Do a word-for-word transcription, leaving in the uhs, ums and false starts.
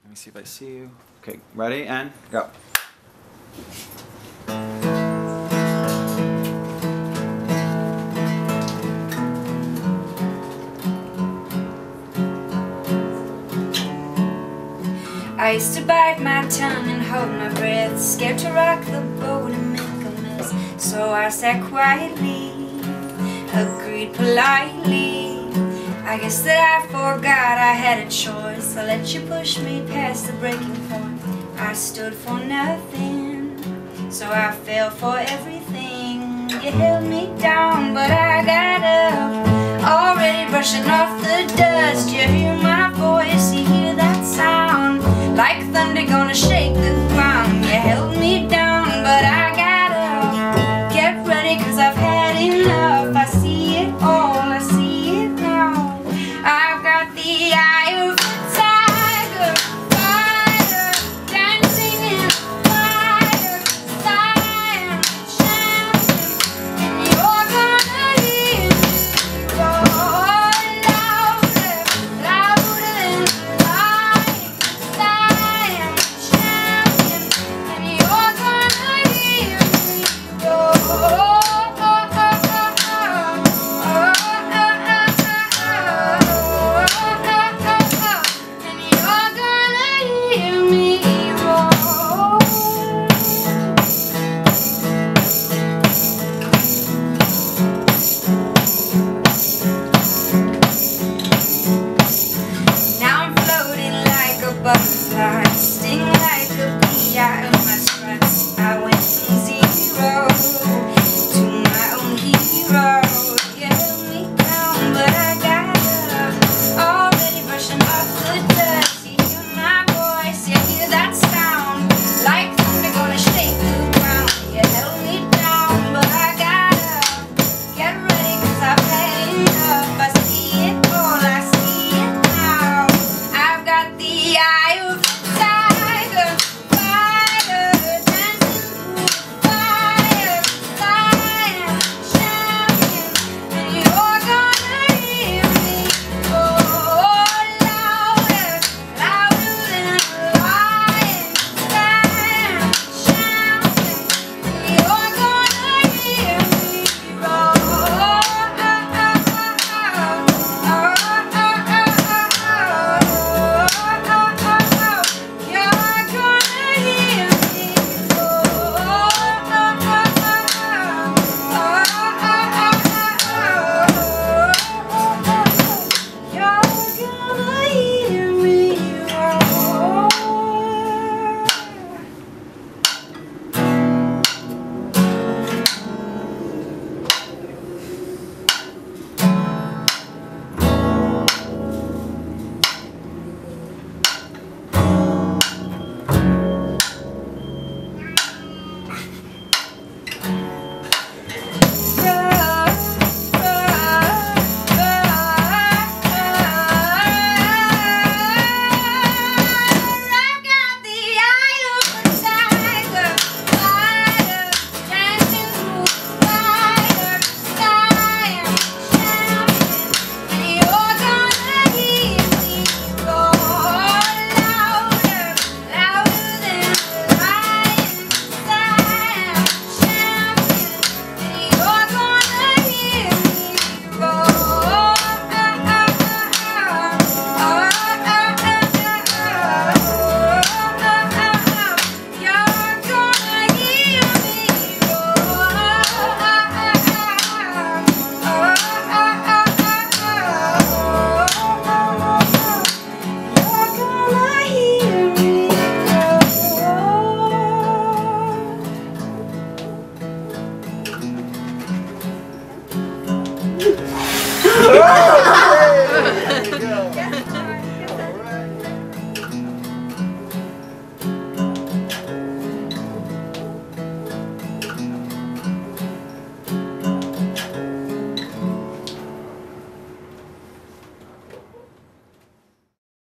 Let me see if I see you. Okay, ready and go. I used to bite my tongue and hold my breath, scared to rock the boat and make a mess. So I sat quietly, agreed politely. I guess that I forgot I had a choice. I let you push me past the breaking point. I stood for nothing, so I fell for everything. You held me down, but I got up, already brushing off the dust. You hear my voice, you hear that sound, like thunder gonna shake the ground. You held me down, but I got up. Get ready, cause I've had enough. I see it all, I see it now. I've got the eye of a tiger, fire, dancing in the fire, silent champion, and you're gonna hear me roar louder, louder than the lion, silent champion, and you're gonna hear me roar. Now I'm floating like a butterfly, sting like